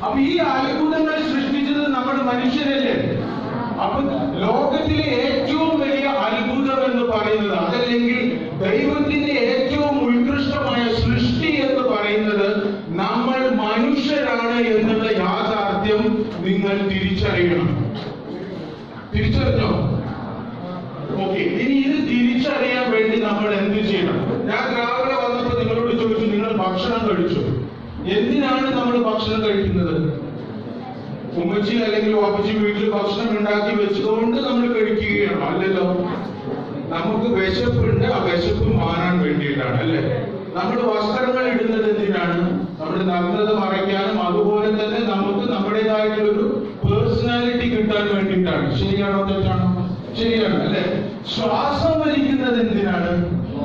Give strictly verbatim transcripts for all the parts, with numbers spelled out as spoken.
അപ്പൊ ഈ അത്ഭുതങ്ങൾ സൃഷ്ടിച്ചത് നമ്മൾ മനുഷ്യരല്ലേ? അപ്പൊ ലോകത്തിലെ ഏറ്റവും വലിയ അത്ഭുതം എന്ന് പറയുന്നത്, അതല്ലെങ്കിൽ ദൈവത്തിന്റെ ഏറ്റവും ഉത്കൃഷ്ടമായ സൃഷ്ടി എന്ന് പറയുന്നത് നമ്മൾ മനുഷ്യരാണ് എന്നുള്ള യാഥാർത്ഥ്യം നിങ്ങൾ തിരിച്ചറിയണം. തിരിച്ചറിഞ്ഞോ? ഓക്കെ. ഇനി ഇത് തിരിച്ചറിയാൻ വേണ്ടി നമ്മൾ എന്ത് ചെയ്യണം? ഞാൻ രാവിലെ വന്നപ്പോൾ നിങ്ങളോട് ചോദിച്ചു, നിങ്ങൾ ഭക്ഷണം കഴിച്ചു. എന്തിനാണ് നമ്മൾ ഭക്ഷണം കഴിക്കുന്നത്? ഉമ്മച്ചി അല്ലെങ്കിൽ വാപ്പച്ചി വീട്ടിൽ ഭക്ഷണം ഉണ്ടാക്കി വെച്ചതുകൊണ്ട് നമ്മൾ കഴിക്കുകയാണോ? അല്ലല്ലോ. നമുക്ക് വിശപ്പുണ്ട്, ആ വിശപ്പ് മാറാൻ വേണ്ടിയിട്ടാണ്, അല്ലെ? നമ്മൾ വസ്ത്രങ്ങൾ ഇടുന്നത് എന്തിനാണ്? നമ്മുടെ നഗ്നത മറയ്ക്കാനും അതുപോലെ തന്നെ നമുക്ക് നമ്മുടേതായിട്ടുള്ളൊരു പേഴ്സണാലിറ്റി കിട്ടാൻ വേണ്ടിയിട്ടാണ്. ശരിയാണോ തെറ്റാണോ? ശരിയാണ്, അല്ലെ? ശ്വാസം വലിക്കുന്നത് എന്തിനാണ്?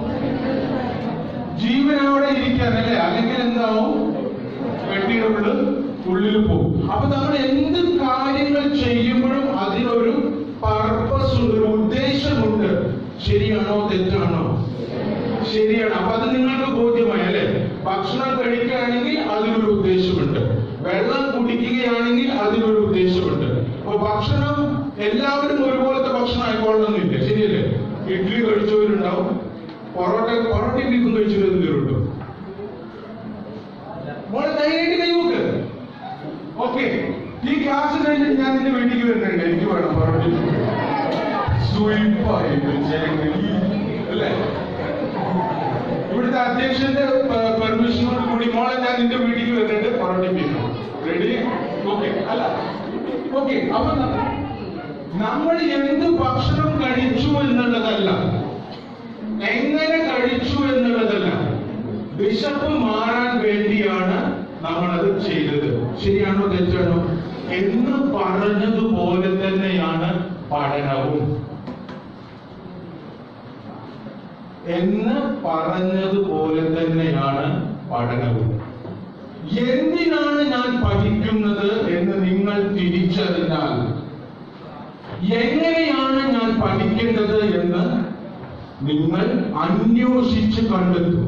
ജീവനോടെ ഇരിക്കാൻ, അല്ലെ? അല്ലെങ്കിൽ എന്താവും? വെട്ടിയുടെ ഉള്ളിൽ ഉള്ളിൽ പോകും. അപ്പൊ നമ്മൾ എന്ത് കാര്യങ്ങൾ ചെയ്യുമ്പോഴും അതിനൊരു പർപ്പസ് ഉണ്ട്, ഒരു ഉദ്ദേശമുണ്ട്. ശരിയാണോ തെറ്റാണോ? ശരിയാണ്. അപ്പൊ അത് നിങ്ങൾക്ക് ബോധ്യമായി, അല്ലെ? ഭക്ഷണം കഴിക്കുകയാണെങ്കിൽ അതിനൊരു ഉദ്ദേശമുണ്ട്, വെള്ളം കുടിക്കുകയാണെങ്കിൽ അതിനൊരു ഉദ്ദേശമുണ്ട്. അപ്പൊ ഭക്ഷണം എല്ലാവരും ഒരുപോലത്തെ ഭക്ഷണം ആയിക്കോളണമെന്നില്ല, ശരിയല്ലേ? ഇഡ്ഡലി കഴിച്ചവരുണ്ടാവും, പൊറോട്ട പൊറോട്ടയും ബീഫും കഴിച്ചവരുണ്ടോ? മോളെ ധൈര്യമായിട്ട് കൈവക്ക്. ഓക്കെ, ഈ ക്ലാസ് കഴിഞ്ഞിട്ട് ഞാൻ നിന്റെ വീട്ടിലേക്ക് വരുന്നുണ്ട്, എനിക്ക് വേണം പൊറോട്ട. അല്ലേ? ഇവിടുത്തെ അധ്യക്ഷന്റെ പെർമിഷനോട് കൂടി മോളെ ഞാൻ നിന്റെ വീട്ടിലേക്ക് വരുന്നുണ്ട്, പൊറോട്ട ബീഫ് റെഡി? ഓക്കെ. അല്ല, ഓക്കെ. അപ്പൊ നമ്മൾ എന്ത് ഭക്ഷണം കഴിച്ചു എന്നുള്ളതല്ല, എങ്ങനെ കഴിച്ചു എന്നുള്ളതല്ല, വിശപ്പ് മാറാൻ വേണ്ടിയാണ് നമ്മളത് ചെയ്തത്. ശരിയാണോ തെറ്റാണോ? എന്ന് പറഞ്ഞതുപോലെ തന്നെയാണ് പഠനവും. എന്ന് പറഞ്ഞതുപോലെ തന്നെയാണ് പഠനവും. എന്തിനാണ് ഞാൻ പഠിക്കുന്നത് എന്ന് നിങ്ങൾ തിരിച്ചറിഞ്ഞാൽ, എങ്ങനെയാണ് ഞാൻ പഠിക്കേണ്ടത് എന്ന് നിങ്ങൾ അന്വേഷിച്ച് കണ്ടെത്തും.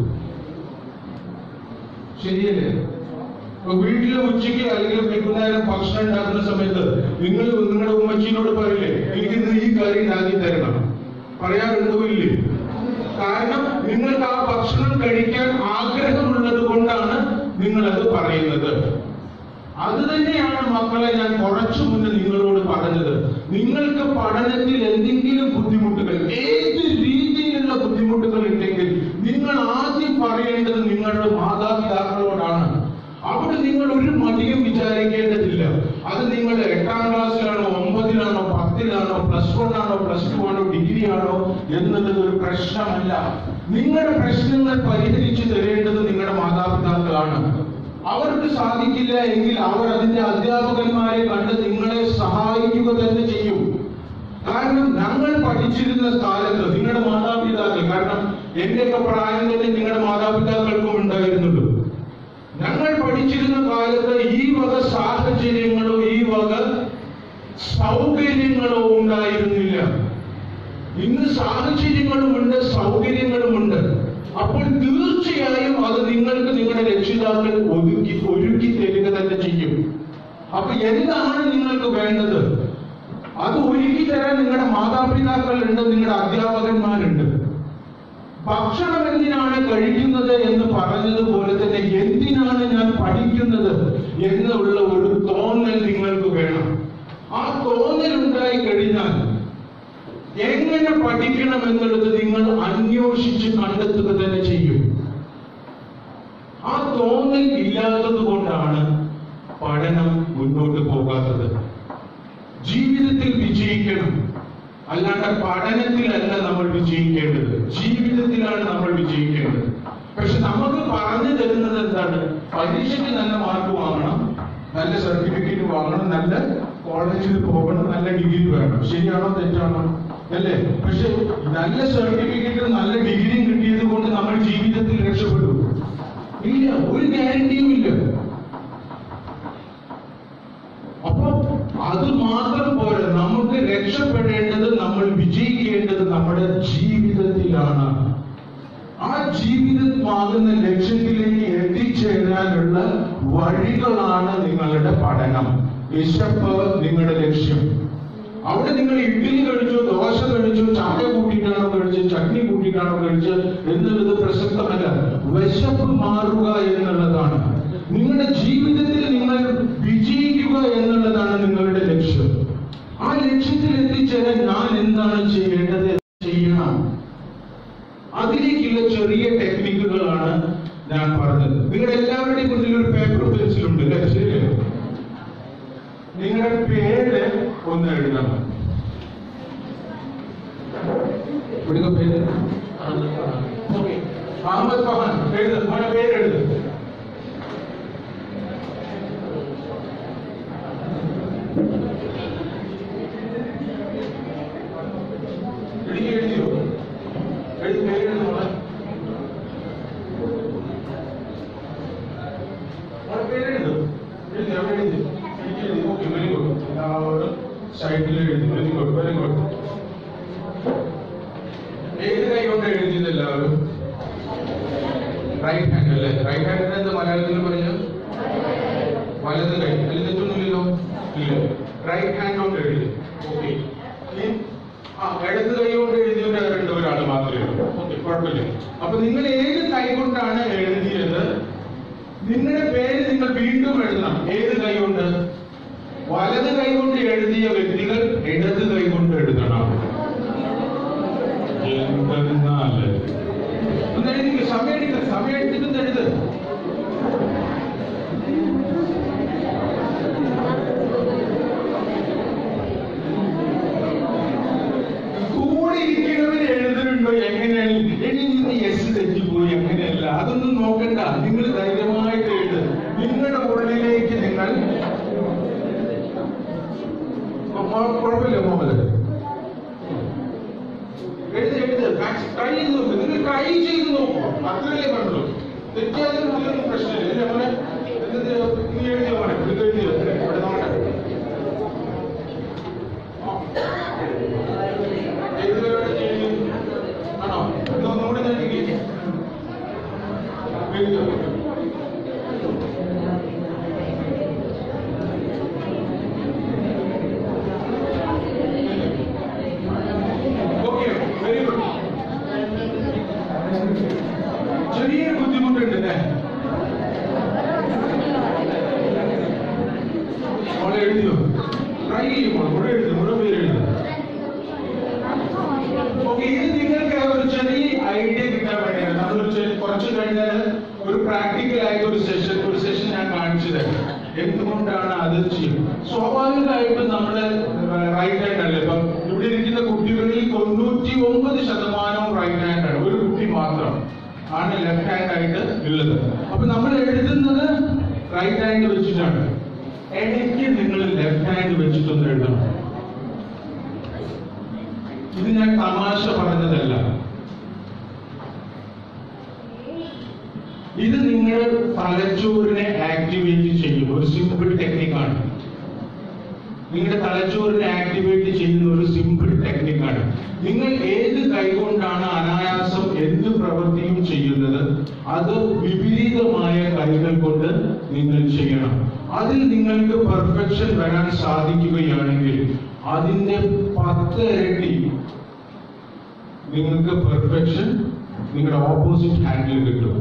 ശരിയല്ലേ? ഇപ്പൊ വീട്ടിലെ ഉച്ചയ്ക്ക് അല്ലെങ്കിൽ വൈകുന്നേരം ഭക്ഷണം ഉണ്ടാക്കുന്ന സമയത്ത് നിങ്ങൾ നിങ്ങളുടെ ഉമ്മച്ചീനോട് പറയില്ലേ, എനിക്ക് ഈ കറി ഉണ്ടാക്കി തരണം? പറയാറുണ്ടോ? ഇല്ലേ? കാരണം നിങ്ങൾക്ക് ആ ഭക്ഷണം കഴിക്കാൻ ആഗ്രഹമുള്ളത് കൊണ്ടാണ് നിങ്ങൾ അത് പറയുന്നത്. അത് തന്നെയാണ് മക്കളെ ഞാൻ കുറച്ചു മുന്നേ നിങ്ങളോട് പറഞ്ഞത്. നിങ്ങൾക്ക് പഠനത്തിൽ എന്തെങ്കിലും ബുദ്ധിമുട്ടുകൾ, ഏത് രീതിയിലുള്ള ബുദ്ധിമുട്ടുകൾ ഉണ്ടെങ്കിൽ നിങ്ങൾ ആദ്യം പറയേണ്ടത് നിങ്ങളുടെ മാതാപിതാക്കളോടാണ്. അവിടെ നിങ്ങൾ ഒരു മടിയും വിചാരിക്കേണ്ടതില്ല. അത് നിങ്ങൾ എട്ടാം ക്ലാസ്സിലാണോ, ഒമ്പതിലാണോ, പത്തിലാണോ, പ്ലസ് വൺ ആണോ, പ്ലസ് ടു ആണോ, ഡിഗ്രി ആണോ എന്നുള്ളത് ഒരു പ്രശ്നമല്ല. നിങ്ങളുടെ പ്രശ്നങ്ങൾ പരിഹരിച്ചു തരേണ്ടത് നിങ്ങളുടെ മാതാപിതാക്കളാണ്. അവർക്ക് സാധിക്കില്ല എങ്കിൽ അവർ അതിന്റെ അധ്യാപകന്മാരെ കണ്ട് നിങ്ങളെ സഹായിക്കുക തന്നെ ചെയ്യും. കാരണം ഞങ്ങൾ പഠിച്ചിരുന്ന കാലത്ത് നിങ്ങളുടെ മാതാപിതാക്കൾ, കാരണം എന്റെയൊക്കെ പ്രായം തന്നെ നിങ്ങളുടെ മാതാപിതാക്കൾക്കും ഉണ്ടായിരുന്നുള്ളൂ. ഞങ്ങൾ പഠിച്ചിരുന്ന കാലത്ത് ഈ വക സാഹചര്യങ്ങളോ ഈ വക സൗകര്യങ്ങളോ ഉണ്ടായിരുന്നില്ല. ഇന്ന് സാഹചര്യങ്ങളുമുണ്ട്, സൗകര്യങ്ങളുമുണ്ട്. അപ്പോൾ തീർച്ചയായും അത് നിങ്ങൾക്ക് നിങ്ങളുടെ രക്ഷിതാക്കൾ ഒതുക്കി ഒരുക്കി തരിക തന്നെ ചെയ്യും. അപ്പൊ എന്താണ് നിങ്ങൾക്ക് വേണ്ടത്? അത് ഒരുക്കി തരാൻ നിങ്ങളുടെ മാതാപിതാക്കൾ ഉണ്ട്, നിങ്ങളുടെ അധ്യാപകന്മാരുണ്ട്. ഭക്ഷണം എന്തിനാണ് കഴിക്കുന്നത് എന്ന് പറഞ്ഞതുപോലെ തന്നെ എന്തിനാണ് ഞാൻ പഠിക്കുന്നത് എന്നുള്ള ഒരു തോന്നൽ നിങ്ങൾക്ക് വേണം. ആ തോന്നൽ ഉണ്ടായി കഴിഞ്ഞാൽ എങ്ങനെ പഠിക്കണം എന്നുള്ളത് നിങ്ങൾ അന്വേഷിച്ച് കണ്ടെത്തുക തന്നെ ചെയ്യും. ആ തോന്നൽ ഇല്ലാത്തത് കൊണ്ടാണ് പഠനം മുന്നോട്ട് പോകാത്തത്. ജീവിതത്തിൽ വിജയിക്കണം, അല്ലാണ്ട് പഠനത്തിലല്ല നമ്മൾ വിജയിക്കേണ്ടത്, ജീവിതത്തിലാണ് നമ്മൾ വിജയിക്കേണ്ടത്. പക്ഷെ നമുക്ക് പറഞ്ഞു തരുന്നത് എന്താണ്? പരീക്ഷയ്ക്ക് നല്ല മാർക്ക് വാങ്ങണം, നല്ല സർട്ടിഫിക്കറ്റ് വാങ്ങണം, നല്ല കോളേജിൽ പോകണം, നല്ല ഡിഗ്രി വേണം. ശരിയാണോ തെറ്റാണോ? അല്ലേ? പക്ഷെ നല്ല സർട്ടിഫിക്കറ്റും നല്ല ഡിഗ്രിയും കിട്ടിയത് കൊണ്ട് നമ്മൾ ജീവിതത്തിൽ രക്ഷപ്പെടും? ഇല്ല, ഒരു ഗ്യാരണ്ടിയും ഇല്ല. അപ്പൊ അത് മാത്രം പോലെ നമുക്ക് രക്ഷപ്പെടേണ്ടത്, നമ്മൾ വിജയിക്കേണ്ടത് നമ്മുടെ ജീവിതത്തിലാണ്. ആ ജീവിതമാകുന്ന ലക്ഷ്യത്തിലേക്ക് എത്തിച്ചേരാനുള്ള വഴികളാണ് നിങ്ങളുടെ പഠനം. വിശപ്പ് നിങ്ങളുടെ ലക്ഷ്യം. അവിടെ നിങ്ങൾ ഇഡ്ഡലി കഴിച്ചു, ദോശ കഴിച്ചു, ചായ കൂട്ടിയിട്ടാണോ കഴിച്ച്, ചട്നി കൂട്ടിയിട്ടാണോ കഴിച്ച് എന്നുള്ളത് പ്രസക്തമല്ല. വിശപ്പ് മാറുക എന്നുള്ളതാണ് നിങ്ങളുടെ ജീവിതത്തിൽ നിങ്ങൾ വിജയിക്കുക എന്നുള്ളതാണ് നിങ്ങളുടെ ലക്ഷ്യം. ആ ലക്ഷ്യത്തിൽ എത്തിച്ചേരാൻ ഞാൻ എന്താണ് ചെയ്യേണ്ടത് ചെയ്യണം. അതിലേക്കുള്ള ചെറിയ ടെക്നിക്കുകളാണ് ഞാൻ പറഞ്ഞത്. നിങ്ങളുടെ എല്ലാവരുടെയും മുന്നിൽ ഒരു പേപ്പർ പെൻസിലുണ്ട് അല്ലേ? ശരിയല്ലേ? നിങ്ങളുടെ പേര് ഒന്ന് എഴുതണം. ഇവിടുത്തെ പേര് അഹമ്മദ് ഫഹാൻ എഴുതും. അവന്റെ പേര് എഴുതും. എഴുതിയോ? എഴുതി പേര് എഴുതുന്നോളെ. പേര് എഴുതും. എഴുതി അവിടെ എഴുതി. Okay, very good. എല്ലാവരും സൈഡിൽ എഴുതി. Very good, very good. ഏത് കൈ കൊണ്ട് എഴുതിയത് എല്ലാവരും? റൈറ്റ് ഹാൻഡ് അല്ലേ? റൈറ്റ് ഹാൻഡിന് എന്താ മലയാളത്തിൽ പറഞ്ഞു? വലത് കൈ. അതിൽ തെറ്റൊന്നുമില്ലല്ലോ? ഇല്ല. റൈറ്റ് ഹാൻഡ് കൊണ്ട് എഴുതി. ഓക്കെ. ആ ഇടത് കൈ കൊണ്ട് എഴുതിയവർ രണ്ട് ഒരാൾ മാത്രമേ ഉള്ളൂ. ഓക്കെ, കുഴപ്പമില്ല. അപ്പൊ നിങ്ങൾ ഏത് കൈ കൊണ്ടാണ് എഴുതിയത്? നിങ്ങളുടെ പേര് നിങ്ങൾ വീണ്ടും എഴുതണം. ഏത് കൈ കൊണ്ട്? വലത് കൈ കൊണ്ട് എഴുതിയ വ്യക്തികൾ ഇടത് കൈ കൊണ്ട് എഴുതണം. എന്തെന്നാല് ഒന്ന് എഴുതി. സമയം എടുക്ക. സമയം എടുത്തിട്ട് എഴുത്. കൂടെ ഇരിക്കുന്നവർ എഴുതുന്നുണ്ടോ? എങ്ങനെയാണ് ഇനി നിന്ന് എസ് തെറ്റിപ്പോയി? അങ്ങനെയല്ല, അതൊന്നും നോക്കണ്ട. നിങ്ങൾ ധൈര്യമായിട്ട് എഴുത്. നിങ്ങളുടെ ഉള്ളിലേക്ക് നിങ്ങൾ കുഴപ്പമില്ല മുഹമ്മദ് എഴുതി എഴുത്. ട്രൈ ചെയ്ത് നോക്ക്. നിങ്ങൾ ട്രൈ ചെയ്ത് നോക്കൂ. അത്രയല്ലേ പറഞ്ഞുള്ളൂ. തെറ്റിയാലും അതിലൊന്നും പ്രശ്നമില്ല. എന്റെ മോനെ നീ എഴുതിയോ? മോനെ ഇത് എഴുതിയോ? ഇവിടെ നോക്കട്ടെ. ആണോ? ഒന്നുകൂടി ഞാൻ എഴുതിയോ? ചെറിയ ബുദ്ധിമുട്ടുണ്ട് അല്ലേ? മോളെ എഴുതിയോ? ട്രൈ ചെയ്യുമ്പോൾ മുഴുവൻ എഴുതും. മുഴുവൻ പേര് എഴുതും. ഓക്കെ, ഇത് നിങ്ങൾക്ക് ഒരു ചെറിയ ഐഡിയ കിട്ടാൻ വേണ്ടിയാണ്. നമ്മളൊരു കുറച്ച് കഴിഞ്ഞാൽ ഒരു പ്രാക്ടിക്കൽ ആയിട്ട് ഒരു സെഷൻ ഒരു സെഷൻ ഞാൻ കാണിച്ചു തരാം. എന്തുകൊണ്ടാണ് അത് ചെയ്യും? സ്വാഭാവികമായിട്ടും നമ്മള് റൈറ്റ് ഹാൻഡ് അല്ലേ? ഇപ്പം ഇവിടെ ഇരിക്കുന്ന കുട്ടികളിൽ തൊണ്ണൂറ്റി ഒമ്പത് ശതമാനവും റൈറ്റ് ഹാൻഡ് ആണ്. ഒരു കുട്ടി മാത്രം ആണ് ലെഫ്റ്റ് ഹാൻഡ് ആയിട്ട് ഉള്ളത്. അപ്പൊ നമ്മൾ എഴുതുന്നത് റൈറ്റ് ഹാൻഡ് വെച്ചിട്ടാണ്. ഇടയ്ക്ക് നിങ്ങൾ ലെഫ്റ്റ് ഹാൻഡ് വെച്ചിട്ടൊന്ന് എഴുതണം. ഇത് ഞാൻ തമാശ പറഞ്ഞതല്ല. ഇത് നിങ്ങളുടെ തലച്ചോറിനെ ആക്ടിവേറ്റ് ചെയ്യും. ഒരു സിമ്പിൾ ടെക്നിക്കാണ്. നിങ്ങളുടെ തലച്ചോറിനെ ആക്ടിവേറ്റ് ചെയ്യുന്ന ഒരു സിമ്പിൾ ടെക്നിക്കാണ്. നിങ്ങൾ ഏത് കൈകൊണ്ടാണ് അനായാസം എന്ത് പ്രവൃത്തിയും ചെയ്യുന്നത്, അത് വിപരീതമായ കൈകൾ കൊണ്ട് നിങ്ങൾ ചെയ്യണം. അതിൽ നിങ്ങൾക്ക് പെർഫെക്ഷൻ വരാൻ സാധിക്കുകയാണെങ്കിൽ അതിന്റെ പത്ത് ഇരട്ടി നിങ്ങൾക്ക് പെർഫെക്ഷൻ നിങ്ങളുടെ ഓപ്പോസിറ്റ് ഹാൻഡിൽ കിട്ടും.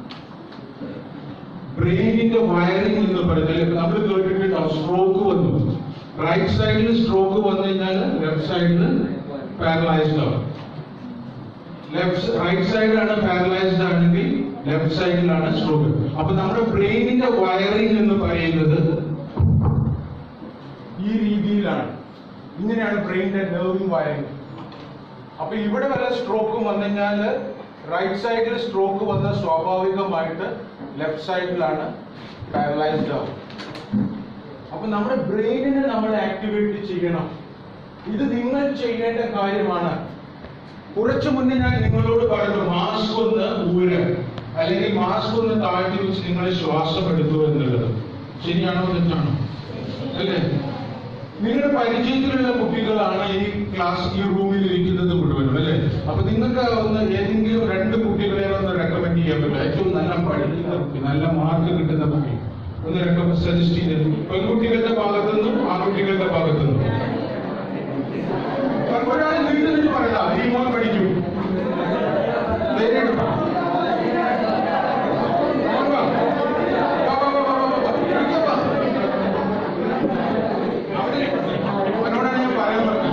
ബ്രെയിനിന്റെ വയറിംഗ് എന്ന് പറഞ്ഞാൽ നമ്മൾ കേട്ടിട്ടുണ്ടാവും. സ്ട്രോക്ക് വന്നു, റൈറ്റ് സൈഡിൽ സ്ട്രോക്ക് വന്നു കഴിഞ്ഞാൽ ലെഫ്റ്റ് സൈഡിൽ പാരലൈസ്ഡ് ആവും. ലെഫ്റ്റ് റൈറ്റ് സൈഡിലാണ് പാരലൈസ്ഡ് ആണെങ്കിൽ ലെഫ്റ്റ് സൈഡിലാണ് സ്ട്രോക്ക്. അപ്പൊ നമ്മുടെ ബ്രെയിനിന്റെ വയറിംഗ് എന്ന് പറയുന്നത് ഈ രീതിയിലാണ്. ഇങ്ങനെയാണ് ബ്രെയിനിന്റെ നെർവിംഗ് വയറിംഗ്. അപ്പൊ ഇവിടെ വല്ല സ്ട്രോക്കും വന്നു കഴിഞ്ഞാൽ റൈറ്റ് സൈഡിൽ സ്ട്രോക്ക് വന്ന സ്വാഭാവികമായിട്ട് ലെഫ്റ്റ് സൈഡിലാണ് പാരലൈസ്ഡ് ആവും. അപ്പൊ നമ്മുടെ ബ്രെയിനിനെ നമ്മൾ ആക്ടിവേറ്റ് ചെയ്യണം. ഇത് നിങ്ങൾ ചെയ്യേണ്ട കാര്യമാണ്. കുറച്ചു മുന്നേ ഞാൻ നിങ്ങളോട് പറഞ്ഞു മാസ്ക് ഒന്ന് ഊര അല്ലെങ്കിൽ മാസ്ക് ഒന്ന് താഴ്ത്തി വെച്ച് നിങ്ങൾ ശ്വാസം എടുത്തു എന്നുള്ളത് ശരിയാണോ തെറ്റാണോ? അല്ലേ? നിങ്ങളുടെ പരിചയത്തിലുള്ള കുട്ടികളാണ് ഈ ക്ലാസ് ഈ റൂമിൽ ഇരിക്കുന്നത് മുഴുവനും അല്ലേ? അപ്പൊ നിങ്ങൾക്ക് ഒന്ന് ഏതെങ്കിലും രണ്ട് കുട്ടികളെ ഒന്ന് റെക്കമെൻഡ് ചെയ്യാൻ പറ്റും. ഏറ്റവും നല്ല പഠിക്കുന്ന കുട്ടി, നല്ല മാർക്ക് കിട്ടുന്ന കുട്ടി. ഒന്നിനൊക്കെ സജസ്റ്റ് ചെയ്തത് പെൺകുട്ടികളുടെ ഭാഗത്തുനിന്നും ആൺകുട്ടികളുടെ ഭാഗത്തുനിന്നും ഒരാൾ വീട്ടിൽ നിന്ന് പറയാ ഈ മോൻ പഠിക്കും അവനോടാണ് ഞാൻ പറയാൻ പറഞ്ഞത്.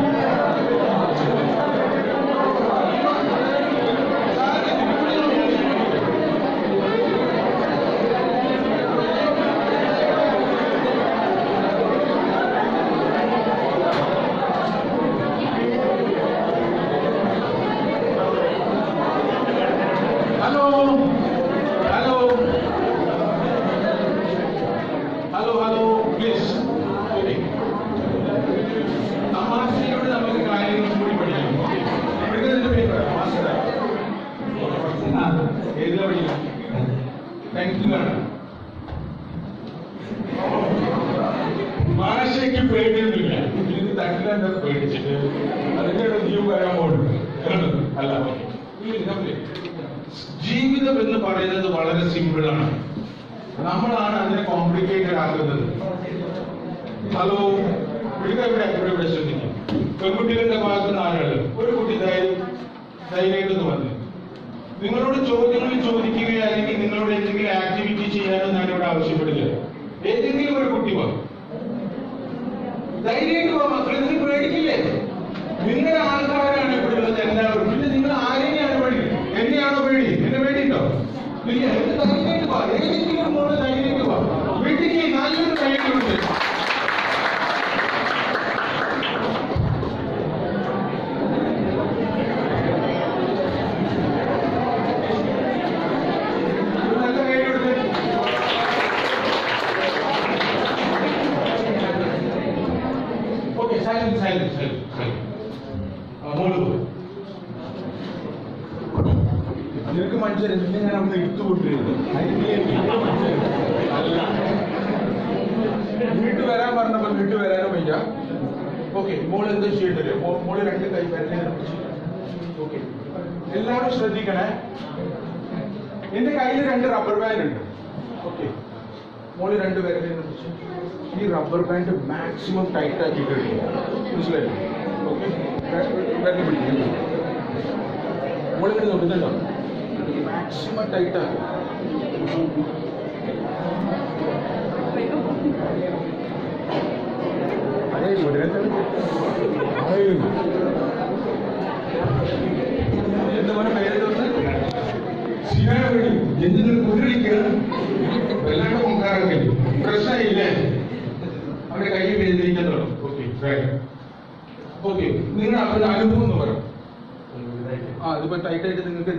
ഭാഷയ്ക്ക് പേടിയൊന്നുമില്ല. ഇത് തട്ടിലെ പേടിച്ചിട്ട് അതിന്റെ ജീവ വരാൻ പോകുന്നു അല്ല. ജീവിതം എന്ന് പറയുന്നത് വളരെ സിമ്പിളാണ്. നമ്മളാണ് അതിനെ കോംപ്ലിക്കേറ്റഡ് ആക്കുന്നത്. ഹലോ, ഇവിടെ ഇവിടെ ശ്രദ്ധിക്കും. പെൺകുട്ടികളുടെ ഭാഗത്ത് നാലുകൾ ഒരു കുട്ടി ധൈര്യം ധൈര്യമായിട്ട് വന്നു നിങ്ങളോട് ചോദ്യങ്ങൾ ചോദിക്കുകയോ അല്ലെങ്കിൽ നിങ്ങളോട് എന്തെങ്കിലും ആക്ടിവിറ്റി ചെയ്യാനോ ഞാനിവിടെ ആവശ്യപ്പെടില്ല. ഏതെങ്കിലും ഒരു കുട്ടി വാ, ധൈര്യമായിട്ട് പോവാ മക്കളെ. നിങ്ങൾ പേടിക്കില്ലേ? നിങ്ങളുടെ ആൾക്കാരാണ് ഇവിടെ ഉള്ളത് എല്ലാവരും. പിന്നെ നിങ്ങൾ ആരെയാണ് പേടി? എന്നെയാണോ പേടി? എന്നെ പേടിയുണ്ടോ? ഇല്ല. എന്ത് ധൈര്യമായിട്ട് പോവാ. ഏതെങ്കിലും മോള് ധൈര്യമായിട്ട് പോവാ. വീട്ടിക്ക് നല്ലൊരു ധൈര്യമുണ്ട്. നിനക്ക് മനസ്സിലായി പിന്നെ ഞാൻ അവിടെ എടുത്തുകൊണ്ടിരുന്നു. വീട്ടിൽ വരാൻ പറഞ്ഞപ്പോ വീട്ടിൽ വരാനും വയ്യ. ഓക്കെ, മോള് എന്താ ചെയ്യേണ്ടത്? മോള് രണ്ട് കൈ വരലേ. ഓക്കെ, എല്ലാവരും ശ്രദ്ധിക്കണേ. എന്റെ കയ്യിൽ രണ്ട് റബ്ബർ ബാൻഡ് ഉണ്ട്. ഓക്കെ, മോള് രണ്ട് വരലേ പിടിച്ച് ഈ റബ്ബർ ബാൻഡ് മാക്സിമം ടൈറ്റ് ആക്കിയിട്ടുണ്ട്. മനസ്സിലായി? ഓക്കെ, വരല് പിടിക്കുന്നു. മോളിങ്ങനെ നോക്കുന്നുണ്ടോ? മാക്സിമം ടൈറ്റ് ആക്കും. അതേ എന്താ പോലെ പേര് എന്തിനു കുതിരളിക്കുക വല്ലാണ്ട് പൊങ്കാറൊക്കെ പ്രശ്നമില്ലേ? അവരുടെ കൈ വേദനിക്കത്തുള്ളൂ. ഓക്കെ ഓക്കെ, നിങ്ങൾ അവരുടെ അനുഭവം എന്ന് പറയും. ആ ഇതിപ്പോ ടൈറ്റായിട്ട് നിങ്ങൾക്ക്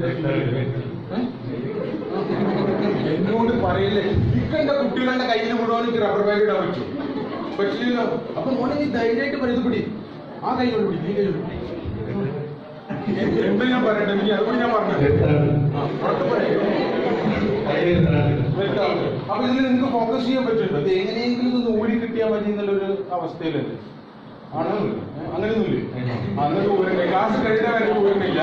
എന്നോട് പറയില്ലേ? ഇക്കെന്റെ കുട്ടികളുടെ കയ്യിൽ മുഴുവൻ റബ്ബർ ബാൻഡ് ഇടാൻ പറ്റും പറ്റില്ലല്ലോ. അപ്പൊ മോനെ നീ ധൈര്യമായിട്ട് പറയുന്നത് പിടി. ആ കൈയോട് പിടി, നീ കൈയോട് പിടി. എന്താ ഞാൻ പറയട്ടെ? നീ അതുകൊണ്ട് ഞാൻ പറഞ്ഞത് അപ്പൊ ഇതിൽ നിങ്ങൾക്ക് ഫോക്കസ് ചെയ്യാൻ പറ്റുമല്ലോ. അത് എങ്ങനെയെങ്കിലും ഒന്ന് ഊരി കിട്ടിയാൽ മതി എന്നുള്ളൊരു അവസ്ഥയിലല്ലേ? ആണോ? അങ്ങനെയൊന്നുമില്ലേ? അന്നൊക്കെ ഊരണ്ടേ? ക്ലാസ് കഴിഞ്ഞാൽ വരെ ഊരുന്നില്ല.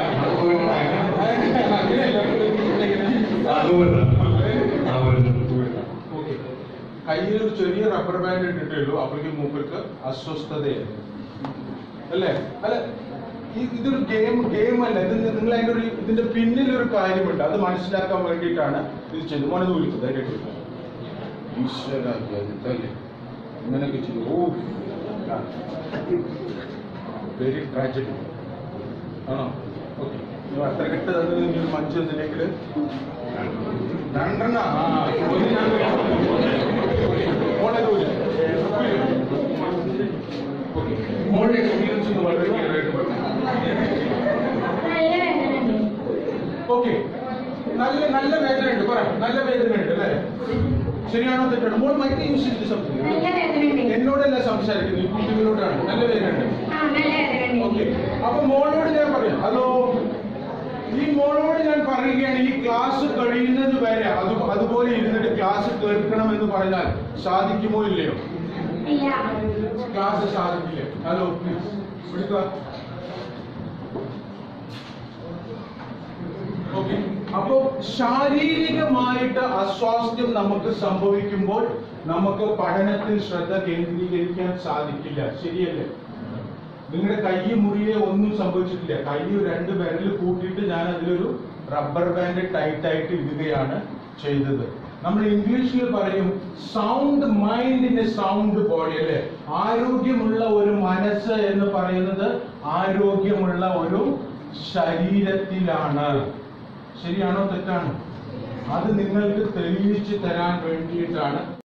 കയ്യിൽ ഒരു ചെറിയ റബ്ബർ ബാൻഡ് ഇട്ടിട്ടേ ഉള്ളൂ. അപ്പോഴേക്കും മൂപ്പർക്ക് അസ്വസ്ഥതയാണ് അല്ലേ? അല്ല, ഇതൊരു ഗെയിം ഗെയിം അല്ല. ഇത് നിങ്ങൾ അതിന്റെ ഒരു ഇതിന്റെ പിന്നിലൊരു കാര്യമുണ്ട്. അത് മനസ്സിലാക്കാൻ വേണ്ടിയിട്ടാണ് ഇത് ചെയ്തത്. മോനത് വിളിക്കും ധൈര്യമായിട്ട്. ഈശ്വരല്ലേ ഇങ്ങനെയൊക്കെ ചെയ്തു. ഓ വെരി ട്രാജഡി ആണോ? ഓക്കെ, അത്ര കെട്ട് തന്നെ നിങ്ങൾ മഞ്ചു തന്നില്ലെങ്കിൽ രണ്ടെണ്ണ മോളെ മോളുടെ എക്സ്പീരിയൻസ് വളരെ ക്ലിയർ ആയിട്ട് പറഞ്ഞു. ഓക്കെ, നല്ല നല്ല വേദന ഉണ്ട്. പറ, നല്ല വേദന ഉണ്ട് അല്ലേ? ശരിയാണോ തെറ്റാണോ? മോൾ മൈക്ക് യൂസ് ചെയ്ത് സംസാരിക്കും. എന്നോടല്ല സംസാരിക്കുന്നത്, കുട്ടികളോടാണ്. നല്ല വേദന ഉണ്ട്. ഓക്കെ, അപ്പൊ മോളോട് ഞാൻ പറയാം. ഹലോ, ഈ മോളോട് ഞാൻ പറയുകയാണ്, ഈ ക്ലാസ് കഴിയുന്നത് വരെ അത് അതുപോലെ ഇരുന്നിട്ട് ക്ലാസ് കേൾക്കണം എന്ന് പറഞ്ഞാൽ സാധിക്കുമോ ഇല്ലയോ? ക്ലാസ് സാധിക്കില്ല. ഹലോ പ്ലീസ് വിളിക്കുക. ഓക്കെ, അപ്പോൾ ശാരീരികമായിട്ട് അസ്വാസ്ഥ്യം നമുക്ക് സംഭവിക്കുമ്പോൾ നമുക്ക് പഠനത്തിൽ ശ്രദ്ധ കേന്ദ്രീകരിക്കാൻ സാധിക്കില്ല. ശരിയല്ലേ? നിങ്ങളുടെ കൈ മുറിയെ ഒന്നും സംഭവിച്ചിട്ടില്ല. കൈ രണ്ട് വിരൽ കൂട്ടിയിട്ട് ഞാൻ അതിലൊരു റബ്ബർ ബാൻഡ് ടൈറ്റ് ആയിട്ട് ഇടുകയാണ് ചെയ്തത്. നമ്മൾ ഇംഗ്ലീഷിൽ പറയും sound mind in a sound body, അല്ലെ? ആരോഗ്യമുള്ള ഒരു മനസ്സ് എന്ന് പറയുന്നത് ആരോഗ്യമുള്ള ഒരു ശരീരത്തിലാണ്. ശരിയാണോ തെറ്റാണോ? അത് നിങ്ങൾക്ക് തെളിയിച്ചു തരാൻ വേണ്ടിയിട്ടാണ്